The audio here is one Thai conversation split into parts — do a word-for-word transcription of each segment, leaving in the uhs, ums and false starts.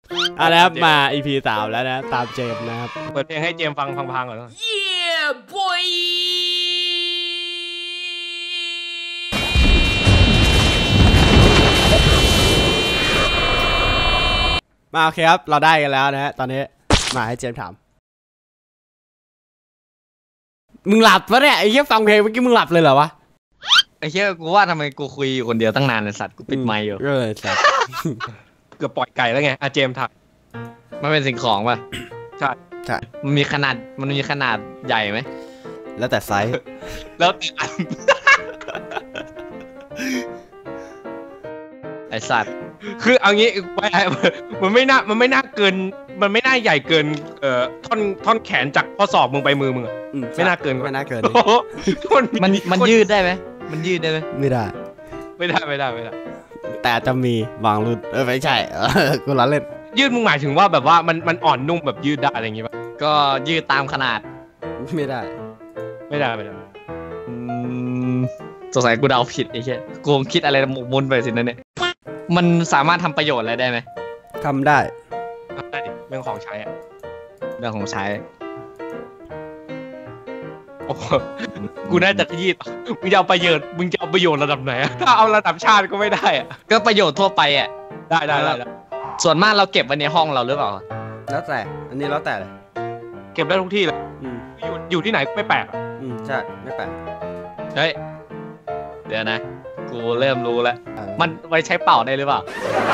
อ่ะนะครับมา อี พี สามแล้วนะตามเจมส์นะครับเปิดเพลงให้เจมส์ฟังพังๆก่อน Yeah boy มาโอเคครับเราได้กันแล้วนะฮะตอนนี้มาให้เจมส์ถามมึงหลับปะเนี่ยไอ้เหี้ยฟังเพลงเมื่อกี้มึงหลับเลยเหรอวะไอ้เหี้ยกูว่าทำไมกูคุยอยู่คนเดียวตั้งนานเลยสัตว์กูปิดไมค์อยู่เออสัตว์เกือบปล่อยไก่แล้วไงอาเจมส์ถามมันเป็นสิ่งของป่ะใช่ใช่มันมีขนาดมันมีขนาดใหญ่ไหมแล้วแต่ไซส์แล้วแต่อันไอสัตว์คือเอางี้ไปมันไม่น่ามันไม่น่าเกินมันไม่น่าใหญ่เกินเอ่อท่อนท่อนแขนจากข้อศอกมึงไปมือมึงอะไม่น่าเกินไม่น่าเกินมันมันยืดได้ไหมมันยืดได้ไหมไม่ได้ไม่ได้ไม่ได้ไม่ได้แต่จะมีบางรุ่นเออไม่ใช่กูล้อเล่นยืดมึงหมายถึงว่าแบบว่ามันมันอ่อนนุ่มแบบยืดได้อะไรอย่างงี้ป่ะก็ยืดตามขนาดไม่ได้ไม่ได้ไม่ได้อืมสงสัยกูเดาผิดไอ้เหี้ยกูคิดอะไรหมกมุ่นไปสินั่นเนี่ยมันสามารถทำประโยชน์อะไรได้ไหมทำได้ทำได้ดิเรื่องของใช้อะเรื่องของใช้โอ้กูน่าจะยืดมึงจะเอาประโยชน์มึงจะเอาประโยชน์ระดับไหนถ้าเอาระดับชาติก็ไม่ได้อะก็ประโยชน์ทั่วไปอะได้ได้ได้ส่วนมากเราเก็บไว้ในห้องเราหรือเปล่าแล้วแต่อันนี้แล้วแต่เลยเก็บได้ทุกที่เลยอยู่อยู่ที่ไหนไม่แปลกอืมใช่ไม่แปลกเฮ้ยเดี๋ยวนะกูเริ่มรู้แล้วมันไว้ใช้เป่าได้หรือเปล่า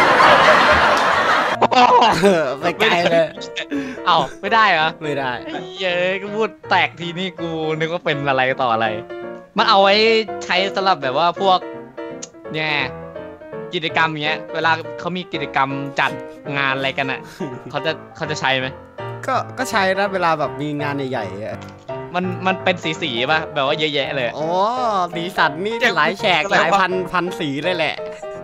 ไปไกลเลยเอ้าไม่ได้เหรอไม่ได้เย้ก็พูดแตกทีนี่กูนึกว่าเป็นอะไรต่ออะไรมันเอาไว้ใช้สำหรับแบบว่าพวกเนี่ยกิจกรรมเงี้ยเวลาเขามีกิจกรรมจัดงานอะไรกันอ่ะเขาจะเขาจะใช้ไหมก็ก็ใช้นะเวลาแบบมีงานใหญ่ๆมันมันเป็นสีสีป่ะแบบว่าเยอะแยะเลยอ๋อสีสันนี่หลายแฉกหลายพันพันสีเลยแหละ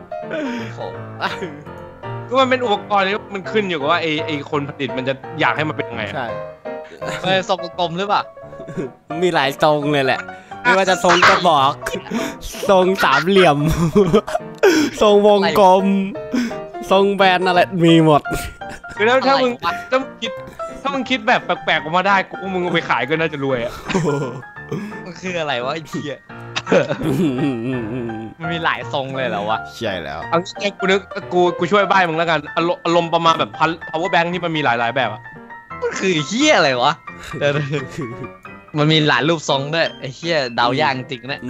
ก็มันเป็นอุปกรณ์ที่มันขึ้นอยู่กับว่าไอไอคนผลิตมันจะอยากให้มันเป็นยังไงใช่เออทรงกลมหรือเปล่ามีหลายทรงเลยแหละไม่ว่าจะทรงกระบอกทรงสามเหลี่ยมทรงวงกลมทรงแบนอะไรมีหมดคือถ้าถ้ามึงถ้ามึงคิดถ้ามึงคิดแบบแปลกๆออกมาได้กูมึงเอาไปขายก็น่าจะรวยอ่ะมันคืออะไรวะไอ้เหี้ยมันมีหลายทรงเลยเหรอวะใช่แล้วเอางี้กูนึกกูกูช่วยใบ้มึงแล้วกันอารมณ์ประมาณแบบ power bank ที่มันมีหลายๆแบบอ่ะมันคือเหี้ยอะไรวะมันมีหลายรูปทรงด้วยไอ้เหี้ยเดายากจริงนะ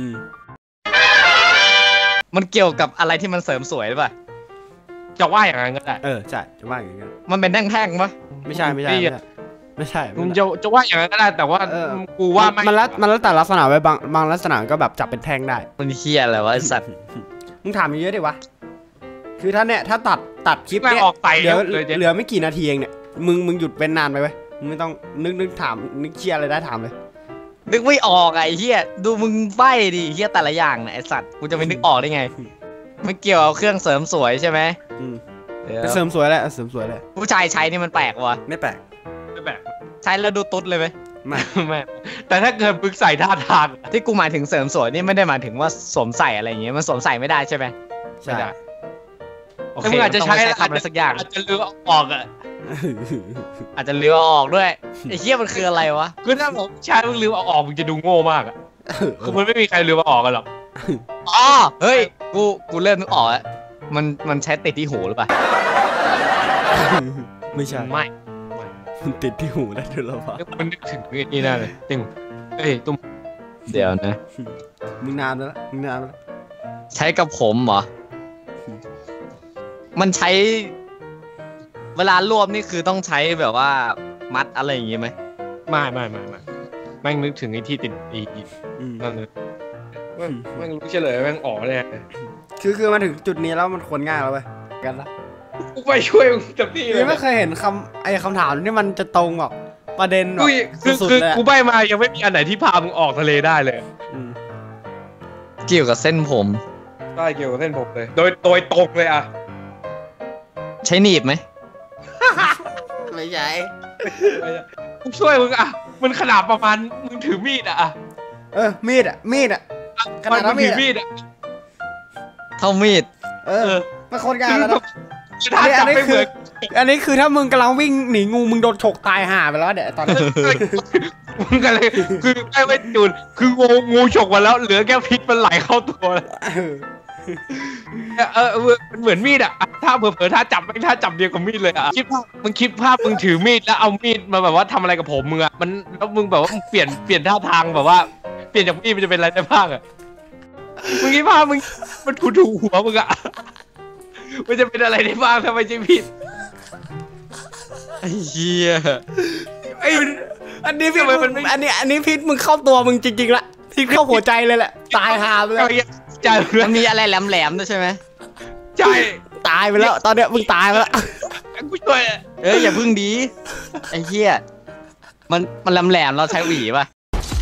มันเกี่ยวกับอะไรที่มันเสริมสวยหรือเปล่าจะว่าอย่างนั้นก็ได้เออใช่จะว่าอย่างนั้นมันเป็นแท่งๆปะไม่ใช่ไม่ใช่ไม่ใช่มึงจะจะว่าอย่างนั้นก็ได้แต่ว่ากูว่ามันแล้วมันแล้วแต่ลักษณะไว้บางบางลักษณะก็แบบจับเป็นแท่งได้มันเหี้ยอะไรวะไอ้สัตว์มึงถามเยอะดิวะคือถ้าเนี่ยถ้าตัดตัดคลิปเนี่ยเหลือเหลือไม่กี่นาทีเองเนี่ยมึงมึงหยุดเป็นนานไปไหมมึงไม่ต้องนึกนึกถามนึกเชี่ยอะไรได้ถามเลยนึกไม่ออกไอ้เหี้ยดูมึงใบ้ดิเหี้ยแต่ละอย่างนะไอ้สัตว์กูจะไปนึกออกได้ไงไม่เกี่ยวกับเครื่องเสริมสวยใช่ไหมเสริมสวยแหละเสริมสวยแหละผู้ชายใช้นี่มันแปลกวะไม่แปลกไม่แปลกใช้แล้วดูตุ๊ดเลยไหมไม่ไม่แต่ถ้าเกิดมึงใส่ท่าทางที่กูหมายถึงเสริมสวยนี่ไม่ได้หมายถึงว่าสวมใส่อะไรอย่างเงี้ยมันสวมใส่ไม่ได้ใช่ไหมใช่โอเคอาจจะใช้ทำอะไรสักอย่างอาจจะเลือออกอ่ะอาจจะเลือออกด้วยไอ้เหี้ยมันคืออะไรวะคือถ้าผมใช้มึงลืมเอาออกมึงจะดูโง่มากอ่ะคือมันไม่มีใครลืมเอาออกกันหรอกอ๋อเฮ้ยกูกูเริ่มนึกออกแล้วมันมันใช้ติดที่หูหรือเปล่าไม่ใช่ไม่มันติดที่หูได้ด้วยหรอวะมันนึกถึงนี่น่าเลยติ่งเอ้ยตุ้มเดี๋ยวนะมึงนานแล้วมึงนานแล้วใช้กับผมเหรอมันใช้เวลารวบนี่คือต้องใช้แบบว่ามัดอะไรอย่างงี้ไหมไม่ไม่ไม่ไม่แม่งนึกถึงไอ้ที่ติดอีกนั่นเลยแม่งรู้เฉลยแม่งอ๋อเลยคือคือมาถึงจุดนี้แล้วมันควรง่ายแล้วไปกันละกูไปช่วยมึงจับที่เลยไม่เคยเห็นคำไอ้คำถามที่มันจะตรงแบบประเด็นแบบสุดๆเลยกูใบ้มายังไม่มีอันไหนที่พามึงออกทะเลได้เลยเกี่ยวกับเส้นผมได้เกี่ยวกับเส้นผมเลยโดยโดยตรงเลยอะใช้หนีบไหมไม่ใช่กูช่วยมึงอะมันขนาดประมาณมึงถือมีดอะเออมีดอะมีดอะขนาดมึงถือมีดอะเท่ามีดเออมันโคตรง่ายแล้วนะถ้าจับไม่เหมือนอันนี้คือถ้ามึงกำลังวิ่งหนีงูมึงโดนฉกตายห่าไปแล้วเดี๋ยวตอนนี้มึงกันเลยคือไอ้ไม่จูนคืองูงูฉกมาแล้วเหลือแค่พิษมันไหลเข้าตัวเออมันเหมือนมีดอะถ้าเผลอๆถ้าจับไม่ถ้าจับเดียวกับมีดเลยอะคิดภาพมึงคิดภาพมึงถือมีดแล้วเอามีดมาแบบว่าทำอะไรกับผมมึงอะมันแล้วมึงแบบว่ามึงเปลี่ยนเปลี่ยนท่าทางแบบว่าเปลี่ยนจากมีดมันจะเป็นอะไรได้บ้างอะมึงคิดภาพมึงมันถูถูหัวมึงอะมันจะเป็นอะไรได้บ้างถ้าไม่ใช่มีดไอ้เหี้ยไอ้อันนี้พี่มันอันนี้อันนี้พิษมึงเข้าตัวมึงจริงๆละพิษเข้าหัวใจเลยแหละตายหาไปแล้วใจมันมีอะไรแหลมๆด้วยใช่ไหมใช่ตายไปแล้วตอนเนี้ยมึงตายไปแล้วกูช่วยเอ้ยอย่าพึ่งดีไอ้เหี้ยมันมันแหลมๆเราใช้หวีป่ะ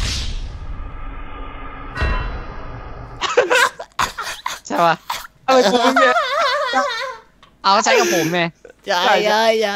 ใช่ป่ะเออผมเนี่ยเอาใช้กับผมไงใช่ใช่ใช่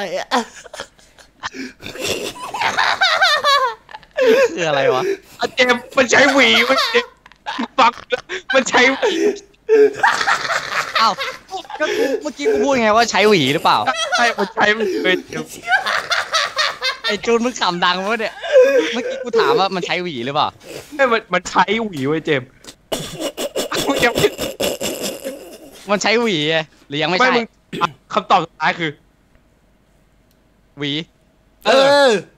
คืออะไรวะเจมมันใช้หวีมันฟักมันใช้หวีอ้าวก็กูเมื่อกี้กูพูดไงว่าใช้หวีหรือเปล่าใช่มันใช้มันเลยไอ้จูนมึงขำดังวะเนี่ยเมื่อกี้กูถามว่ามันใช้หวีหรือเปล่าไม่มันมันใช้หวีไว้เจมมันใช้หวีหรือยังไม่ใช่คำตอบสุดท้ายคือหวีเออ